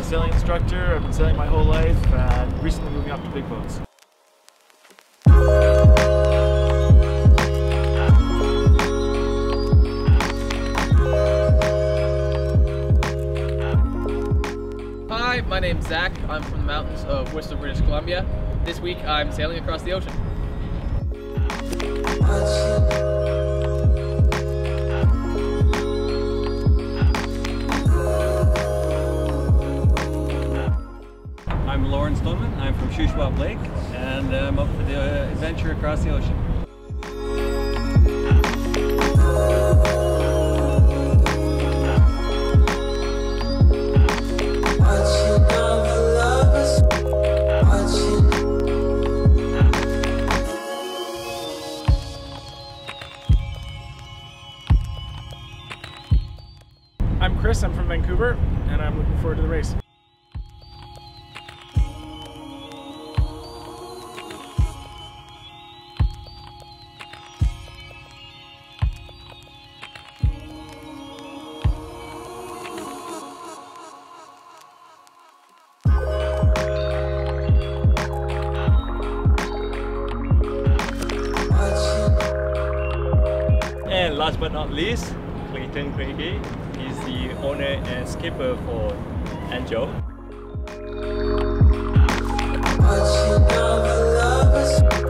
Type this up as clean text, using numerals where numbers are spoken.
sailing instructor. I've been sailing my whole life and recently moving up to big boats. Hi, my name's Zach. I'm from the mountains of Whistler, British Columbia. This week I'm sailing across the ocean. I'm Lawrence Dunman. I'm from Shuswap Lake and I'm up for the adventure across the ocean. I'm Chris, I'm from Vancouver, and I'm looking forward to the race. And last but not least, Clayton Craigie. He's the owner and skipper for Anjo.